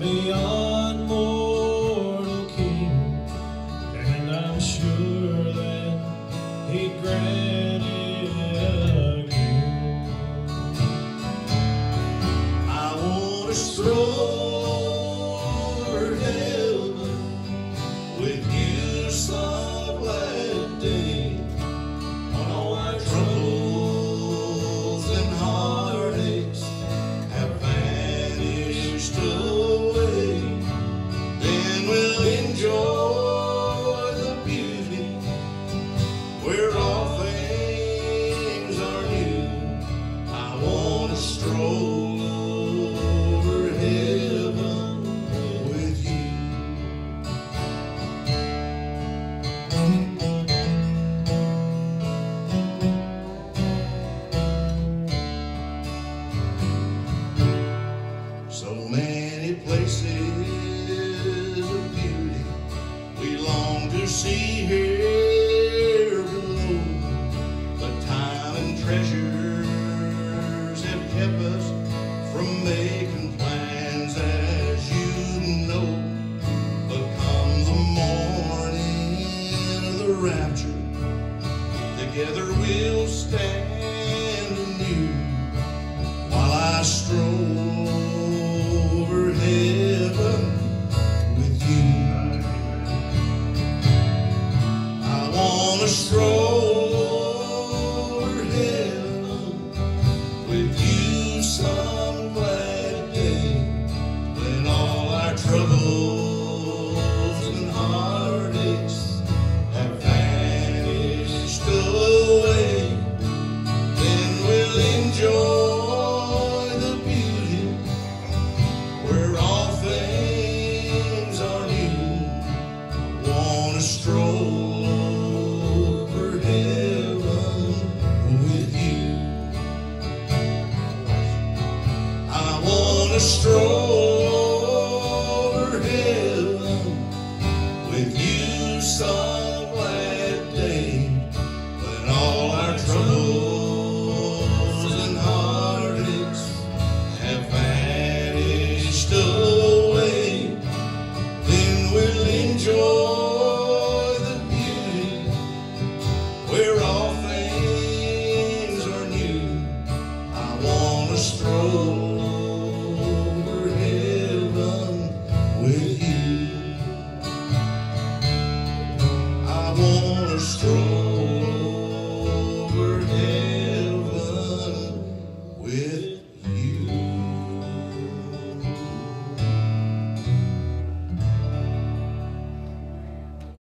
the unmortal King, and I'm sure that He'd grant it again. I want to stroll over heaven with you some glad day, when all our troubles and heartaches have vanished away. Then we'll enjoy the beauty where all things are new. I want to stroll over heaven with you. So many places of beauty we long to see here below, but time and treasures have kept us from making plans, as you know. But come the morning of the rapture, together we'll stand anew, while I stroll over heaven with you. I want to stroll over heaven with you some glad day, when all our troubles and heartaches have vanished away. Then we'll enjoy the beauty where all things are new. I want to stroll over heaven with you. I want to stroll over heaven with you some glad day, when all our troubles and heartaches have vanished away. Then we'll enjoy the beauty where all things are new. I want to stroll over heaven with you.